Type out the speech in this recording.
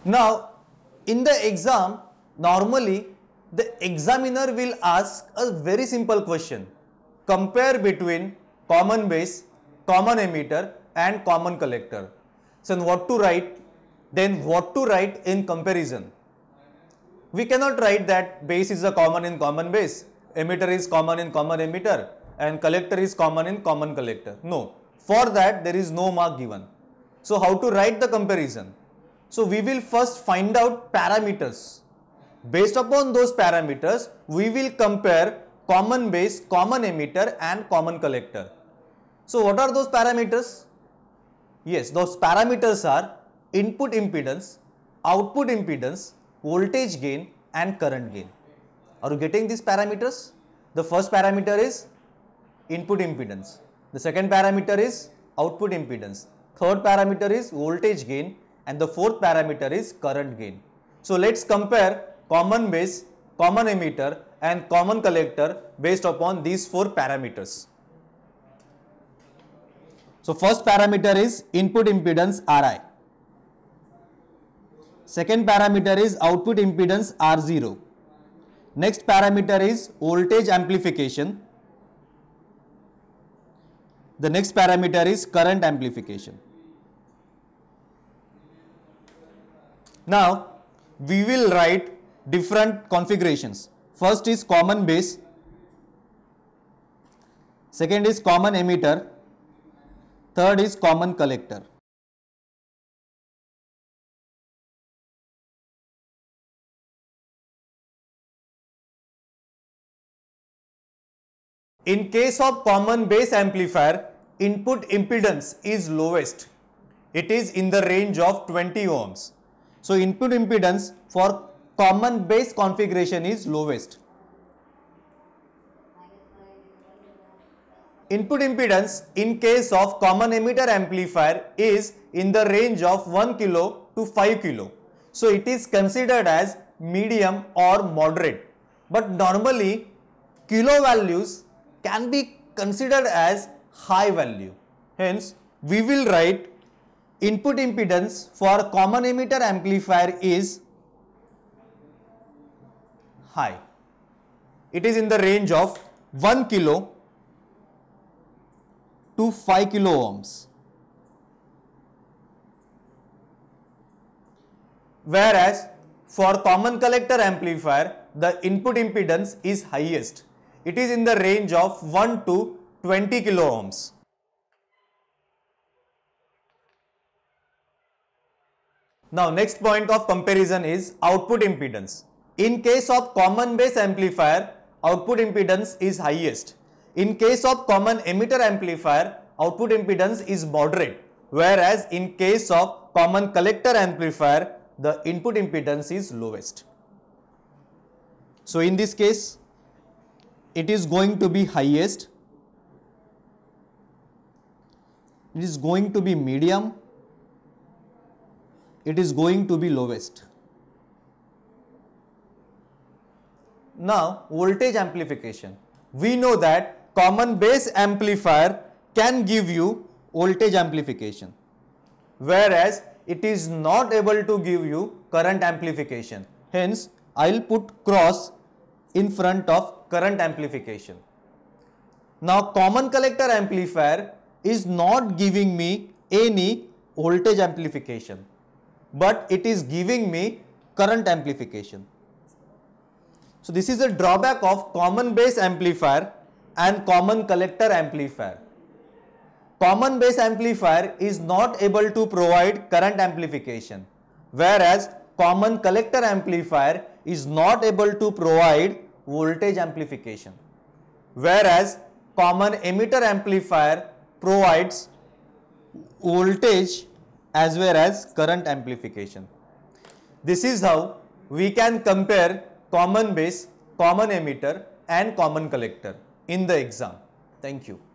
Now, in the exam, normally the examiner will ask a very simple question. Compare between common base, common emitter and common collector. So, what to write? Then what to write in comparison? We cannot write that base is a common in common base, emitter is common in common emitter and collector is common in common collector. No, for that there is no mark given. So, how to write the comparison? So, we will first find out parameters. Based upon those parameters, we will compare common base, common emitter and common collector. So, what are those parameters? Yes, those parameters are input impedance, output impedance, voltage gain and current gain. Are you getting these parameters? The first parameter is input impedance. The second parameter is output impedance. Third parameter is voltage gain and the fourth parameter is current gain. So, let's compare common base, common emitter and common collector based upon these four parameters. So, first parameter is input impedance Ri. Second parameter is output impedance R0. Next parameter is voltage amplification. The next parameter is current amplification. Now, we will write different configurations. First is common base. Second is common emitter. Third is common collector. In case of common base amplifier, input impedance is lowest. It is in the range of 20 ohms. So, input impedance for common base configuration is lowest. Input impedance in case of common emitter amplifier is in the range of 1 kilo to 5 kilo. So, it is considered as medium or moderate. But normally, kilo values can be considered as high value. Hence, we will write input impedance for common emitter amplifier is high. It is in the range of 1 kilo to 5 kilo ohms. Whereas for common collector amplifier, the input impedance is highest. It is in the range of 1 to 20 kilo ohms. Now, next point of comparison is output impedance. In case of common base amplifier, output impedance is highest. In case of common emitter amplifier, output impedance is moderate. Whereas in case of common collector amplifier, the input impedance is lowest. So, in this case, it is going to be highest, it is going to be medium, it is going to be lowest. Now, voltage amplification. We know that common base amplifier can give you voltage amplification, whereas it is not able to give you current amplification. Hence, I will put cross in front of current amplification. Now, common collector amplifier is not giving me any voltage amplification, but it is giving me current amplification. So, this is a drawback of common base amplifier and common collector amplifier. Common base amplifier is not able to provide current amplification, whereas common collector amplifier is not able to provide voltage amplification, whereas common emitter amplifier provides voltage as well as current amplification. This is how we can compare common base, common emitter and common collector in the exam. Thank you.